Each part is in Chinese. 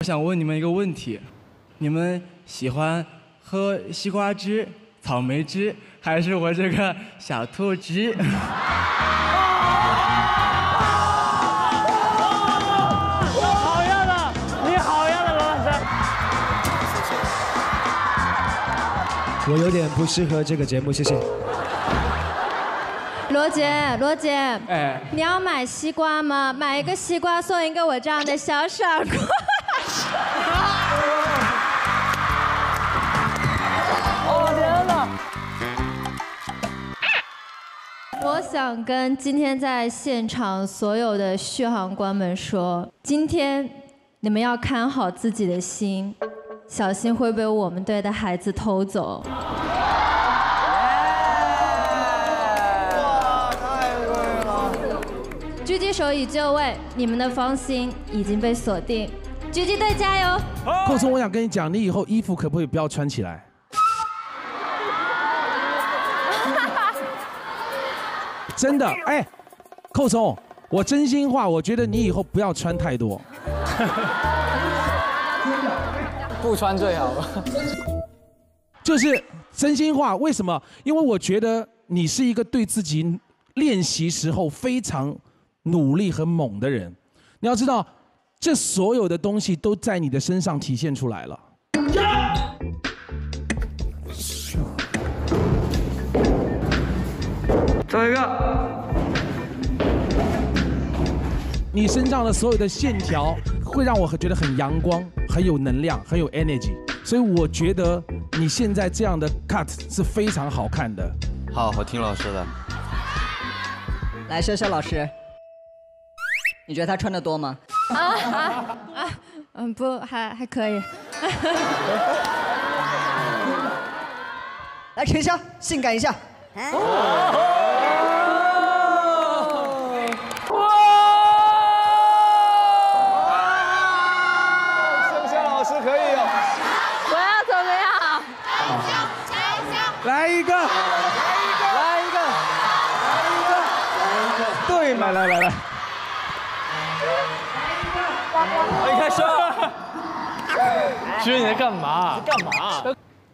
我想问你们一个问题：你们喜欢喝西瓜汁、草莓汁，还是我这个小兔汁？ 好样的，你好样的，罗老师。 我有点不适合这个节目，谢谢。 罗姐，罗姐， 哎， 你要买西瓜吗？买一个西瓜送一个我这样的小傻瓜。 哦天哪！ 我想跟今天在现场所有的续航官们说，今天你们要看好自己的心，小心会被我们队的孩子偷走。狙击手已就位，你们的芳心已经被锁定。狙击队加油！ 寇聪，我想跟你讲，你以后衣服可不可以不要穿起来？真的，哎，寇聪，我真心话，我觉得你以后不要穿太多。 不穿最好。 就是真心话，为什么？因为我觉得你是一个对自己练习时候非常努力和猛的人。你要知道，这所有的东西都在你的身上体现出来了。 最后一个， 你身上的所有的线条会让我觉得很阳光、很有能量、很有 energy， 所以我觉得你现在这样的 cut 是非常好看的。 好，我听老师的。 来，潇潇老师，你觉得他穿的多吗？ 不，还可以。 来，陈潇，性感一下。 来一个， 来一个， 对嘛，来。 你开始。徐你在干嘛？干嘛？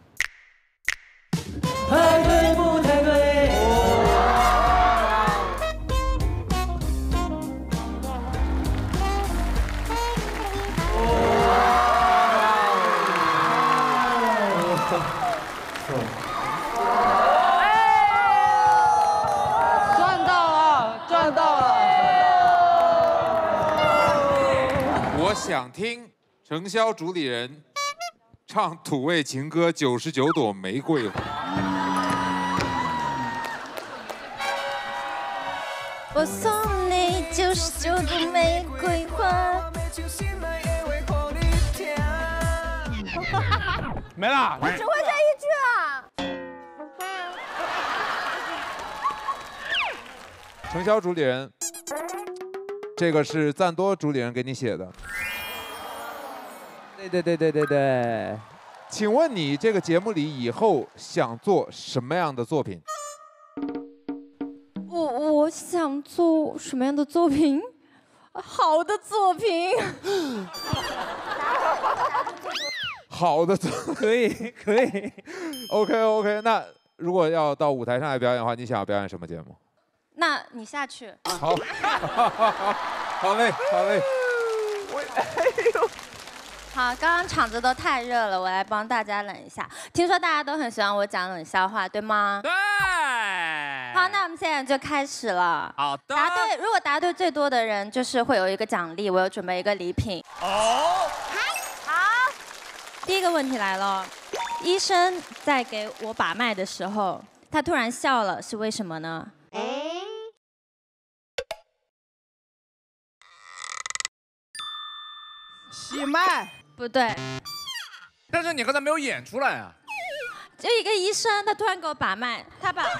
太对不太对？ 赚到了，赚到了！ 我想听程潇主理人唱土味情歌《99朵玫瑰花》。 我送你99朵玫瑰花。 没了。 我只会这一句啊。 程潇主理人，这个是赞多主理人给你写的。对。请问你这个节目里以后想做什么样的作品？ 我想做什么样的作品？好的作品。 好的作， 可以。 OK， 那如果要到舞台上来表演的话，你想要表演什么节目？ 那你下去。 好，好嘞。 好，刚刚场子都太热了，我来帮大家冷一下。听说大家都很喜欢我讲冷笑话，对吗？ 对。 好，那我们现在就开始了。 好的。 如果答对最多的人，就是会有一个奖励，我有准备一个礼品。 哦。 好。第一个问题来了，医生在给我把脉的时候，他突然笑了，是为什么呢？ 喜脉。 不对。 但是你刚才没有演出来啊。 就一个医生，他突然给我把脉，他把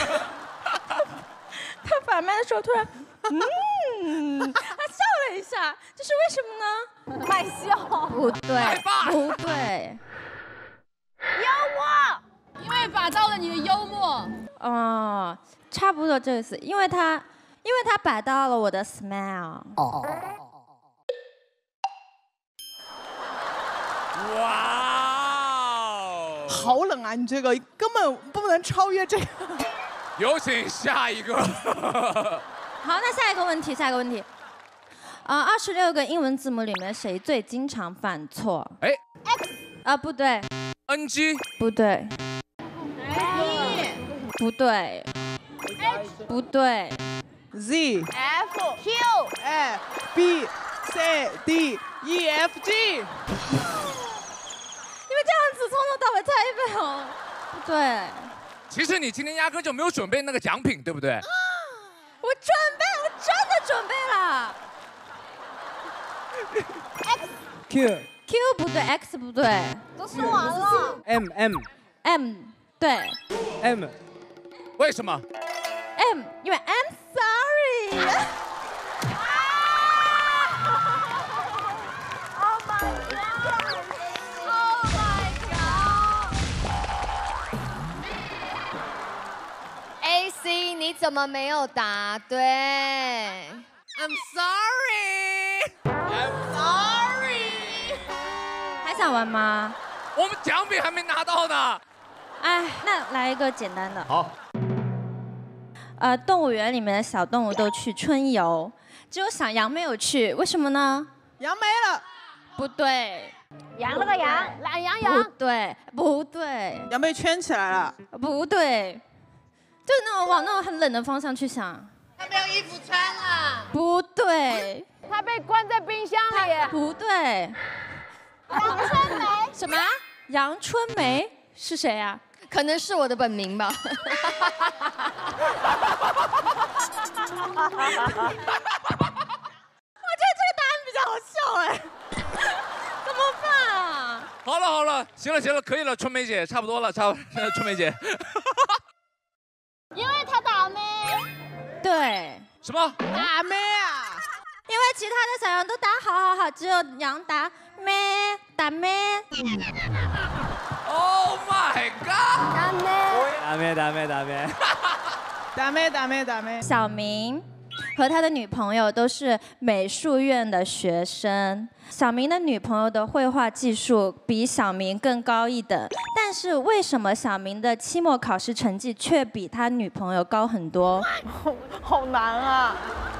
脉的时候突然，他笑了一下，这是为什么呢？卖笑。不对。 幽默，因为把到了你的幽默。 哦，差不多这个意思，因为他摆到了我的 smile。 哇， 好冷啊！你这个根本不能超越这个。 有请下一个。 好，那下一个问题，26个英文字母里面谁最经常犯错？ 哎 ，X 不对 ，NG 不对，不对，不对 Z F Q A B C D E F G。 你们这样子从头到尾猜一遍哦？不对， 其实你今天压根就没有准备那个奖品，对不对？ 我真的准备了。 Q Q 不对 ，X 不对， 都说完了。 M M 对 M 为什么？ M， 因为 I'm sorry。 Oh my god! Oh my god! AC， 你怎么没有答对 ？I'm sorry. I'm sorry. 还想玩吗？ 我们奖品还没拿到呢。 哎，那来一个简单的。 好。 动物园里面的小动物都去春游，只有小羊没有去，为什么呢？ 羊没了。 不对。 羊了个羊，懒羊羊。 不对，不对。 羊被圈起来了。 不对，就是那种往那种很冷的方向去想。 他没有衣服穿了。 不对。 他被关在冰箱里。 不对。 阳春梅。 什么？阳春梅是谁呀？ 可能是我的本名吧。我觉得这个答案比较好笑哎，怎么办啊？ 好了，行了，可以了，春梅姐，差不多了，春梅姐。 因为他打咩。 对。 什么？ 打咩啊？ 因为其他的小羊都打好，只有羊打咩，打咩。 Oh my god！ 打咩。 打咩。 小明和他的女朋友都是美术院的学生。小明的女朋友的绘画技术比小明更高一等，但是为什么小明的期末考试成绩却比他女朋友高很多？ 好难啊！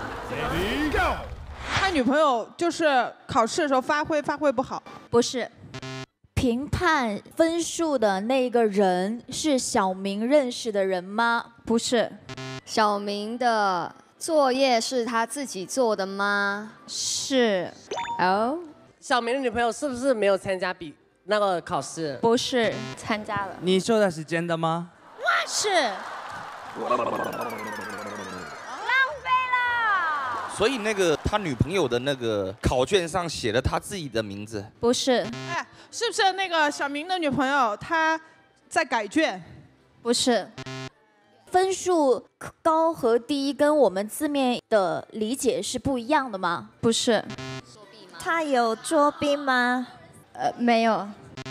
他女朋友就是考试的时候发挥不好。 不是。 评判分数的那个人是小明认识的人吗？ 不是。 小明的作业是他自己做的吗？ 是。 哦。小明的女朋友是不是没有参加那个考试？ 不是，参加了。 你说的是真的吗？ 是。 浪费了。 所以那个他女朋友的那个考卷上写了他自己的名字？ 不是。 哎，是不是那个小明的女朋友她在改卷？ 不是。 分数高和低跟我们字面的理解是不一样的吗？ 不是。 他有作弊吗？ 没有。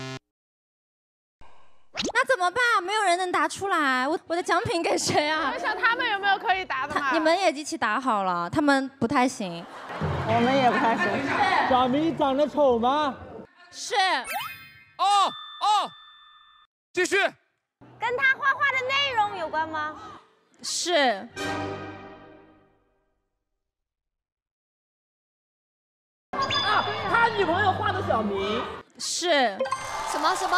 那怎么办？没有人能答出来，我的奖品给谁啊？ 我想他们有没有可以答的嘛？ 你们也一起答好了，他们不太行。 我们也不太行。 小明长得丑吗？ 是。 哦，继续。 跟他画画的内容有关吗？ 是。 他女朋友画的小明。 是。 什么？ 你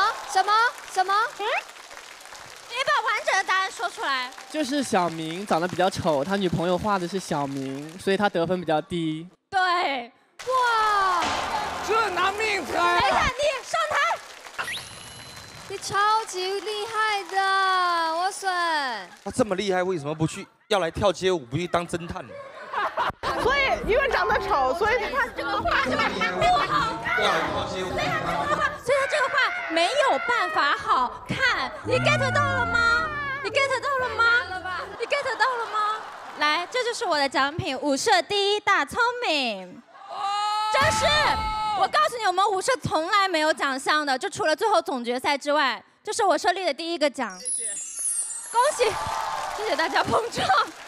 把完整的答案说出来。 就是小明长得比较丑，他女朋友画的是小明，所以他得分比较低。 对。哇， 这拿命猜啊！ 等一下，你上台。 你超级厉害的，我损。 他这么厉害，为什么不去要来跳街舞，不去当侦探？ 所以因为长得丑，所以他这个画就把它不好看。所以他这个画没有办法好看。你 get 到了吗？你 get 到了吗？来，这就是我的奖品，舞社第一大聪明。这是我告诉你，我们舞社从来没有奖项的，就除了最后总决赛之外，这是我设立的第一个奖。恭喜，谢谢大家捧场。